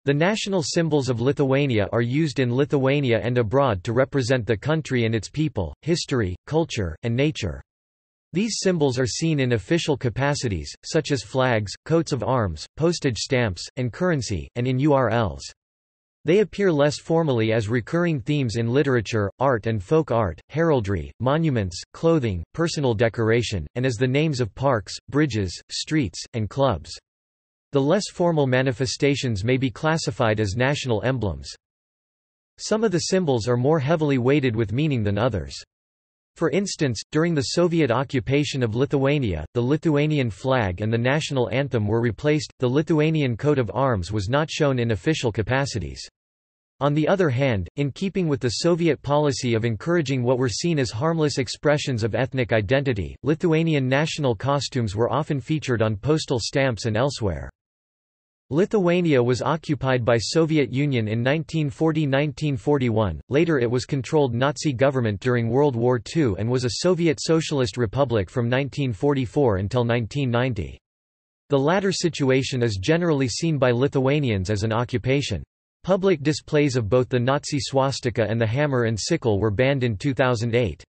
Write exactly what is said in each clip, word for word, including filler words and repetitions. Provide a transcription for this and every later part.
The national symbols of Lithuania are used in Lithuania and abroad to represent the country and its people, history, culture, and nature. These symbols are seen in official capacities, such as flags, coats of arms, postage stamps, and currency, and in U R Ls. They appear less formally as recurring themes in literature, art and folk art, heraldry, monuments, clothing, personal decoration, and as the names of parks, bridges, streets, and clubs. The less formal manifestations may be classified as national emblems. Some of the symbols are more heavily weighted with meaning than others. For instance, during the Soviet occupation of Lithuania, the Lithuanian flag and the national anthem were replaced. The Lithuanian coat of arms was not shown in official capacities. On the other hand, in keeping with the Soviet policy of encouraging what were seen as harmless expressions of ethnic identity, Lithuanian national costumes were often featured on postal stamps and elsewhere. Lithuania was occupied by Soviet Union in nineteen forty to nineteen forty-one, later it was controlled Nazi government during World War Two and was a Soviet Socialist Republic from nineteen forty-four until nineteen ninety. The latter situation is generally seen by Lithuanians as an occupation. Public displays of both the Nazi swastika and the hammer and sickle were banned in two thousand eight.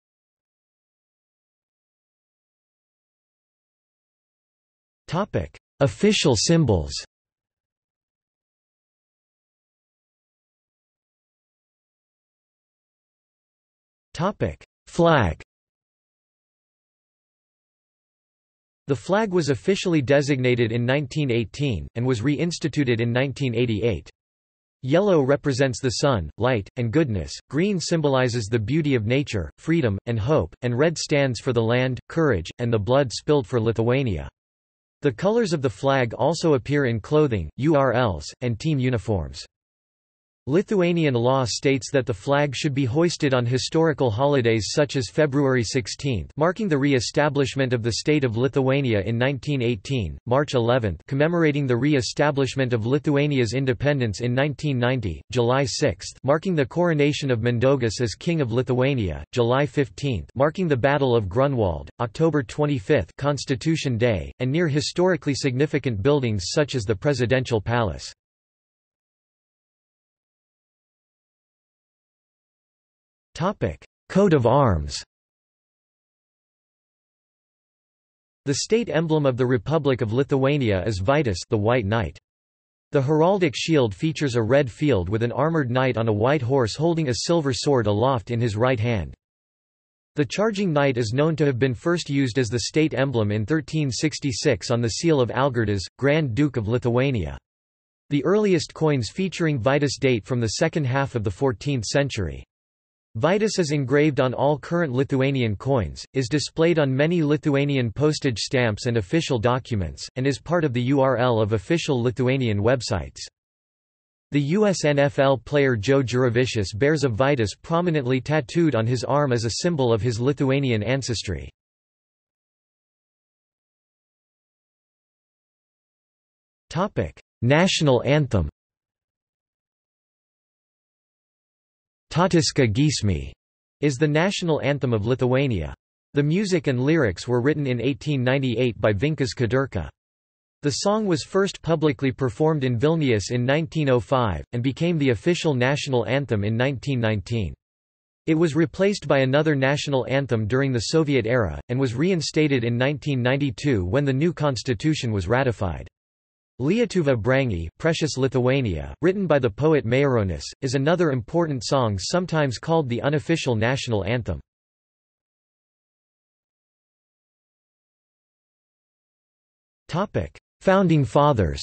Official symbols. Flag. The flag was officially designated in nineteen eighteen, and was reinstituted in nineteen eighty-eight. Yellow represents the sun, light, and goodness, green symbolizes the beauty of nature, freedom, and hope, and red stands for the land, courage, and the blood spilled for Lithuania. The colors of the flag also appear in clothing, U R Ls, and team uniforms. Lithuanian law states that the flag should be hoisted on historical holidays such as February sixteenth, marking the re-establishment of the state of Lithuania in nineteen eighteen, March eleventh, commemorating the re-establishment of Lithuania's independence in nineteen ninety, July sixth, marking the coronation of Mindaugas as King of Lithuania, July fifteenth, marking the Battle of Grunwald, October twenty-fifth, Constitution Day, and near historically significant buildings such as the Presidential Palace. Topic: Coat of arms. The state emblem of the Republic of Lithuania is Vytis, the White Knight. The heraldic shield features a red field with an armored knight on a white horse holding a silver sword aloft in his right hand. The charging knight is known to have been first used as the state emblem in thirteen sixty-six on the seal of Algirdas, Grand Duke of Lithuania. The earliest coins featuring Vytis date from the second half of the fourteenth century. Vytis is engraved on all current Lithuanian coins, is displayed on many Lithuanian postage stamps and official documents, and is part of the U R L of official Lithuanian websites. The U S N F L player Joe Jurevicius bears a Vytis prominently tattooed on his arm as a symbol of his Lithuanian ancestry. National anthem. Tautiška giesmė is the national anthem of Lithuania. The music and lyrics were written in eighteen ninety-eight by Vinkas Kudirka. The song was first publicly performed in Vilnius in nineteen oh five, and became the official national anthem in nineteen nineteen. It was replaced by another national anthem during the Soviet era, and was reinstated in nineteen ninety-two when the new constitution was ratified. Lietuva Brangi, Precious Lithuania, written by the poet Majaronis, is another important song sometimes called the unofficial national anthem. Founding fathers.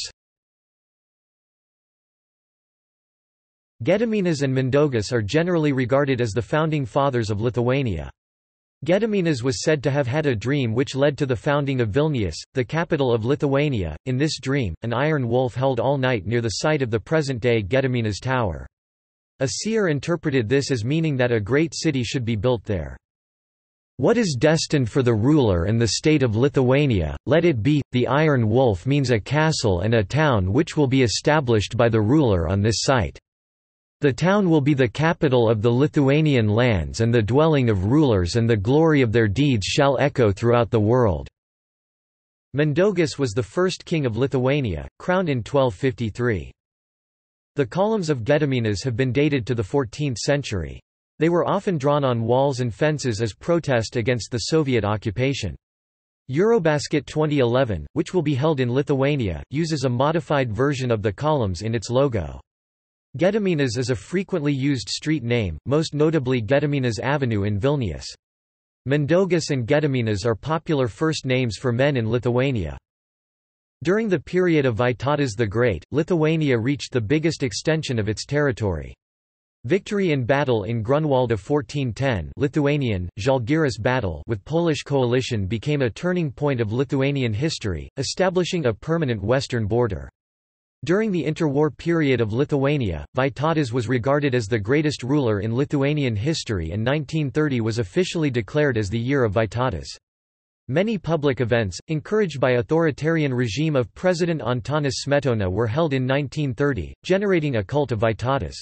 Gediminas and Mindaugas are generally regarded as the founding fathers of Lithuania. Gediminas was said to have had a dream which led to the founding of Vilnius, the capital of Lithuania. In this dream, an iron wolf held all night near the site of the present-day Gediminas Tower. A seer interpreted this as meaning that a great city should be built there. What is destined for the ruler and the state of Lithuania, let it be. The iron wolf means a castle and a town which will be established by the ruler on this site. The town will be the capital of the Lithuanian lands and the dwelling of rulers, and the glory of their deeds shall echo throughout the world. Mindaugas was the first king of Lithuania, crowned in twelve fifty-three. The columns of Gediminas have been dated to the fourteenth century. They were often drawn on walls and fences as protest against the Soviet occupation. Eurobasket twenty eleven, which will be held in Lithuania, uses a modified version of the columns in its logo. Gediminas is a frequently used street name, most notably Gediminas Avenue in Vilnius. Mindaugas and Gediminas are popular first names for men in Lithuania. During the period of Vytautas the Great, Lithuania reached the biggest extension of its territory. Victory in battle in Grunwald of fourteen ten Lithuanian, Žalgiris battle with Polish coalition became a turning point of Lithuanian history, establishing a permanent western border. During the interwar period of Lithuania, Vytautas was regarded as the greatest ruler in Lithuanian history and nineteen thirty was officially declared as the year of Vytautas. Many public events, encouraged by authoritarian regime of President Antanas Smetona, were held in nineteen thirty, generating a cult of Vytautas.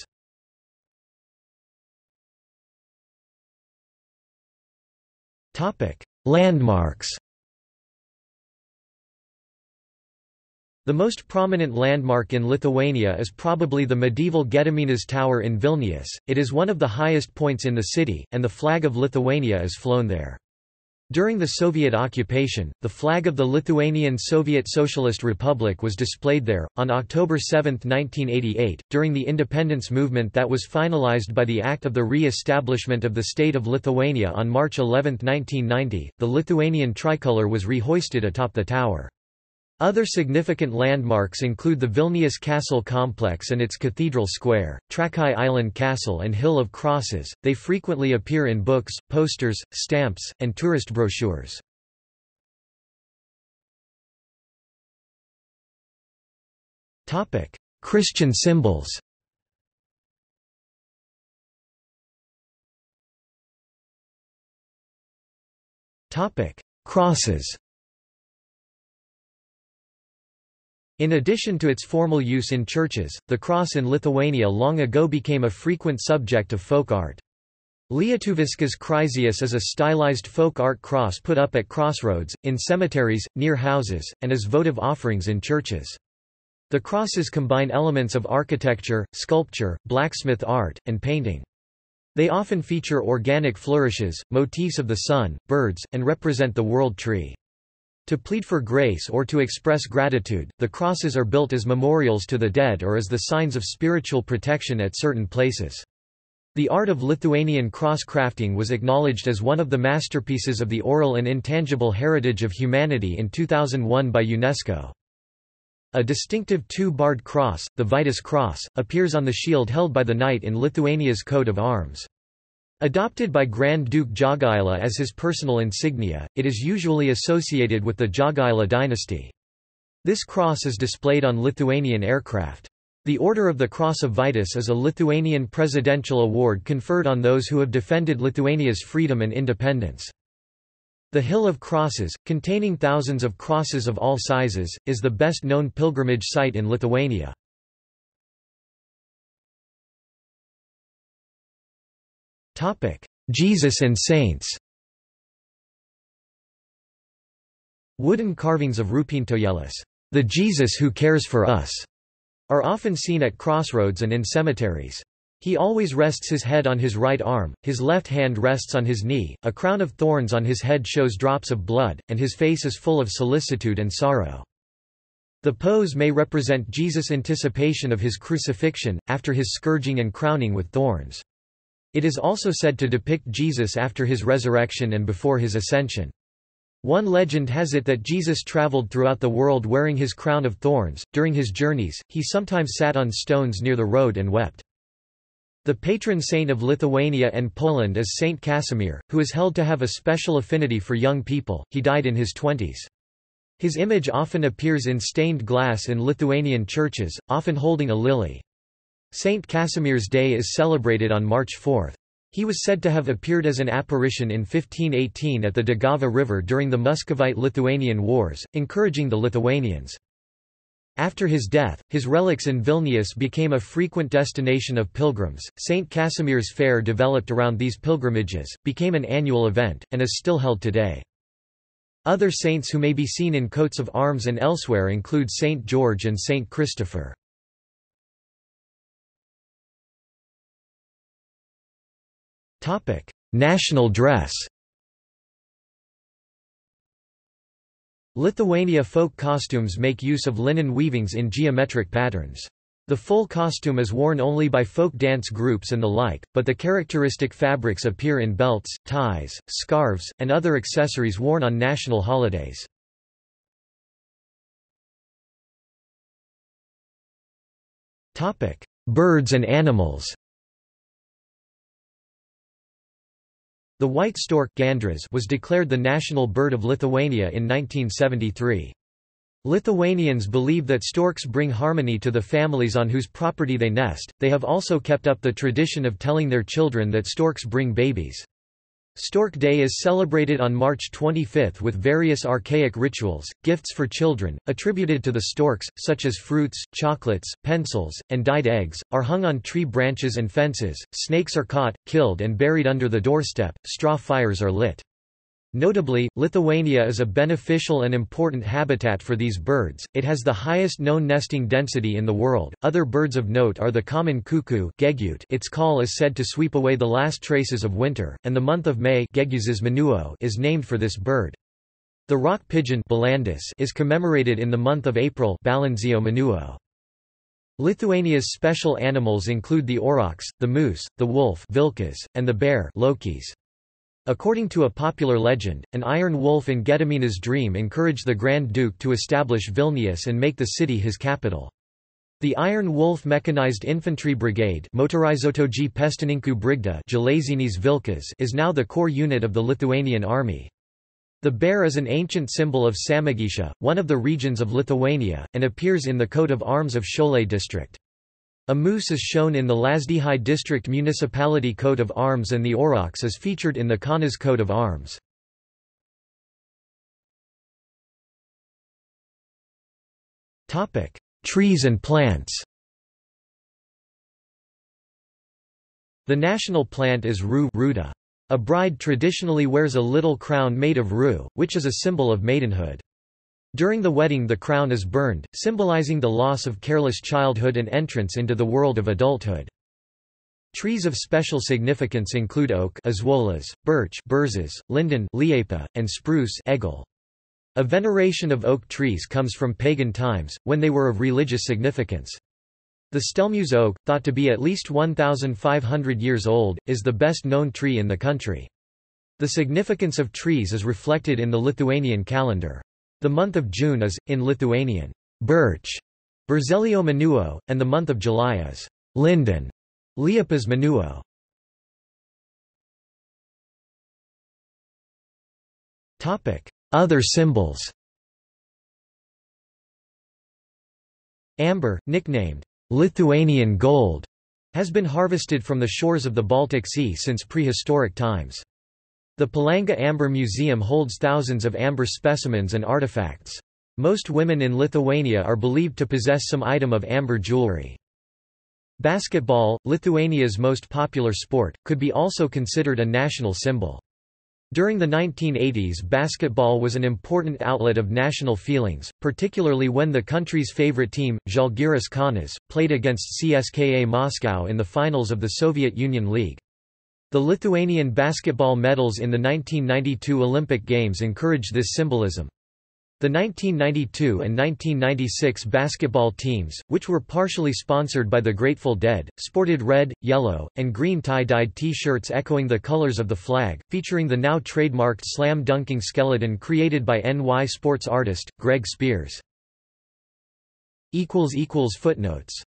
Landmarks. The most prominent landmark in Lithuania is probably the medieval Gediminas Tower in Vilnius. It is one of the highest points in the city, and the flag of Lithuania is flown there. During the Soviet occupation, the flag of the Lithuanian Soviet Socialist Republic was displayed there. On October seventh nineteen eighty-eight, during the independence movement that was finalized by the Act of the Re-establishment of the State of Lithuania on March eleventh nineteen ninety, the Lithuanian tricolour was rehoisted atop the tower. Other significant landmarks include the Vilnius Castle complex and its Cathedral Square, Trakai Island Castle and Hill of Crosses. They frequently appear in books, posters, stamps, and tourist brochures. Topic: Christian symbols. Topic: Crosses. In addition to its formal use in churches, the cross in Lithuania long ago became a frequent subject of folk art. Lietuviškas kryžius is a stylized folk art cross put up at crossroads, in cemeteries, near houses, and as votive offerings in churches. The crosses combine elements of architecture, sculpture, blacksmith art, and painting. They often feature organic flourishes, motifs of the sun, birds, and represent the world tree. To plead for grace or to express gratitude, the crosses are built as memorials to the dead or as the signs of spiritual protection at certain places. The art of Lithuanian cross crafting was acknowledged as one of the masterpieces of the oral and intangible heritage of humanity in two thousand one by UNESCO. A distinctive two-barred cross, the Vytis cross, appears on the shield held by the knight in Lithuania's coat of arms. Adopted by Grand Duke Jogaila as his personal insignia, it is usually associated with the Jogaila dynasty. This cross is displayed on Lithuanian aircraft. The Order of the Cross of Vytis is a Lithuanian presidential award conferred on those who have defended Lithuania's freedom and independence. The Hill of Crosses, containing thousands of crosses of all sizes, is the best-known pilgrimage site in Lithuania. Jesus and saints. Wooden carvings of Rūpintojėlis, the Jesus who cares for us, are often seen at crossroads and in cemeteries. He always rests his head on his right arm, his left hand rests on his knee, a crown of thorns on his head shows drops of blood, and his face is full of solicitude and sorrow. The pose may represent Jesus' anticipation of his crucifixion, after his scourging and crowning with thorns. It is also said to depict Jesus after his resurrection and before his ascension. One legend has it that Jesus traveled throughout the world wearing his crown of thorns. During his journeys, he sometimes sat on stones near the road and wept. The patron saint of Lithuania and Poland is Saint Casimir, who is held to have a special affinity for young people. He died in his twenties. His image often appears in stained glass in Lithuanian churches, often holding a lily. Saint Casimir's Day is celebrated on March fourth. He was said to have appeared as an apparition in fifteen eighteen at the Daugava River during the Muscovite-Lithuanian Wars, encouraging the Lithuanians. After his death, his relics in Vilnius became a frequent destination of pilgrims. Saint Casimir's Fair developed around these pilgrimages, became an annual event, and is still held today. Other saints who may be seen in coats of arms and elsewhere include Saint George and Saint Christopher. Topic: National dress. Lithuania folk costumes make use of linen weavings in geometric patterns. The full costume is worn only by folk dance groups and the like, but the characteristic fabrics appear in belts, ties, scarves, and other accessories worn on national holidays. Topic: Birds and animals. The white stork gandras was declared the national bird of Lithuania in nineteen seventy-three. Lithuanians believe that storks bring harmony to the families on whose property they nest. They have also kept up the tradition of telling their children that storks bring babies. Stork Day is celebrated on March twenty-fifth with various archaic rituals. Gifts for children, attributed to the storks, such as fruits, chocolates, pencils, and dyed eggs, are hung on tree branches and fences. Snakes are caught, killed, and buried under the doorstep. Straw fires are lit. Notably, Lithuania is a beneficial and important habitat for these birds. It has the highest known nesting density in the world. Other birds of note are the common cuckoo, gegute. Its call is said to sweep away the last traces of winter, and the month of May, is named for this bird. The rock pigeon is commemorated in the month of April. Lithuania's special animals include the aurochs, the moose, the wolf, and the bear, lokis. According to a popular legend, an iron wolf in Gediminas' dream encouraged the Grand Duke to establish Vilnius and make the city his capital. The Iron Wolf Mechanized Infantry Brigade is now the core unit of the Lithuanian army. The bear is an ancient symbol of Samagyša, one of the regions of Lithuania, and appears in the coat of arms of Šiauliai district. A moose is shown in the Lazdijai district municipality coat of arms and the aurochs is featured in the Kaunas coat of arms. Trees and plants. The national plant is rue ruda. A bride traditionally wears a little crown made of rue, which is a symbol of maidenhood. During the wedding the crown is burned, symbolizing the loss of careless childhood and entrance into the world of adulthood. Trees of special significance include oak, azwolas, birch, berzas, linden, liepa, and spruce, egel. A veneration of oak trees comes from pagan times, when they were of religious significance. The Stelmuža oak, thought to be at least one thousand five hundred years old, is the best known tree in the country. The significance of trees is reflected in the Lithuanian calendar. The month of June is, in Lithuanian, birch, Berzelio Menuo, and the month of July is linden, Liepas Menuo. Other symbols. Amber, nicknamed Lithuanian gold, has been harvested from the shores of the Baltic Sea since prehistoric times. The Palanga Amber Museum holds thousands of amber specimens and artifacts. Most women in Lithuania are believed to possess some item of amber jewelry. Basketball, Lithuania's most popular sport, could be also considered a national symbol. During the nineteen eighties, basketball was an important outlet of national feelings, particularly when the country's favorite team, Žalgiris Kaunas, played against C S K A Moscow in the finals of the Soviet Union League. The Lithuanian basketball medals in the nineteen ninety-two Olympic Games encouraged this symbolism. The nineteen ninety-two and nineteen ninety-six basketball teams, which were partially sponsored by the Grateful Dead, sported red, yellow, and green tie-dyed T-shirts echoing the colors of the flag, featuring the now trademarked slam-dunking skeleton created by N Y sports artist, Greg Spears. Footnotes